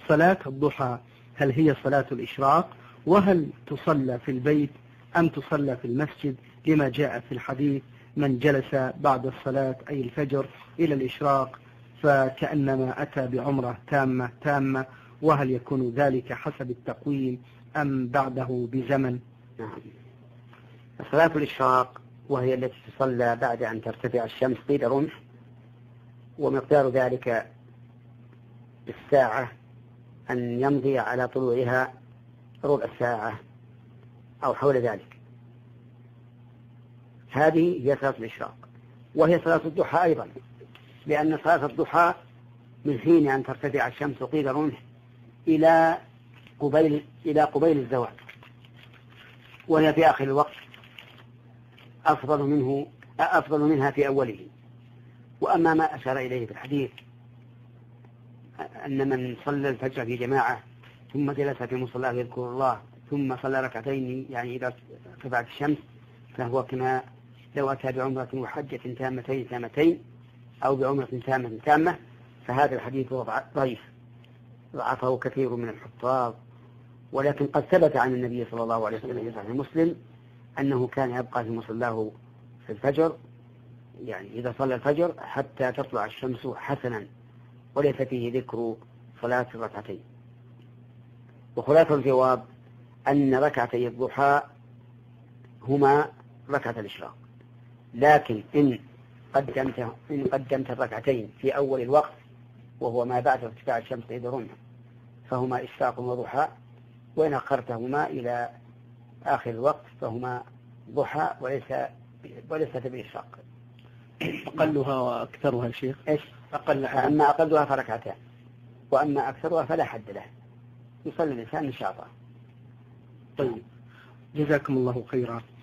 صلاة الضحى هل هي صلاة الإشراق؟ وهل تصلى في البيت أم تصلى في المسجد؟ لما جاء في الحديث من جلس بعد الصلاة أي الفجر إلى الإشراق فكأنما أتى بعمرة تامة، وهل يكون ذلك حسب التقويم أم بعده بزمن؟ نعم. صلاة الإشراق وهي التي تصلى بعد أن ترتفع الشمس قيد رمح، ومقدار ذلك بالساعة أن يمضي على طلوعها ربع ساعة أو حول ذلك. هذه هي صلاة الإشراق، وهي صلاة الضحى أيضا، لأن صلاة الضحى من حين أن ترتفع الشمس قيد رمح إلى قبيل الزوال، وهي في آخر الوقت أفضل منها في أوله. وأما ما أشار إليه في الحديث أن من صلى الفجر في جماعة ثم جلس في مصلاه يذكر الله ثم صلى ركعتين يعني إذا ارتفعت الشمس، فهو كما لو أتى بعمرة وحجة تامتين أو بعمرة تامة. فهذا الحديث ضعيف، ضعفه كثير من الحفاظ، ولكن قد ثبت عن النبي صلى الله عليه وسلم في صحيح مسلم أنه كان يبقى في مصلاه في الفجر، يعني إذا صلى الفجر حتى تطلع الشمس حسنا، وليس فيه ذكر صلاة الركعتين. وخلاصة الجواب أن ركعتي الضحى هما ركعة الإشراق، لكن إن قدمت الركعتين في أول الوقت وهو ما بعد ارتفاع الشمس قيد رمح فهما إشراق وضحى، وإن أخرتهما إلى آخر الوقت فهما ضحى وليس بإشراق. أقلها وأكثرها شيخ؟ إيش؟ أما أقلها فركعتان، وأما أكثرها فلا حد له، يصلي الإنسان إن شاء الله. طيب، جزاكم الله خيرا.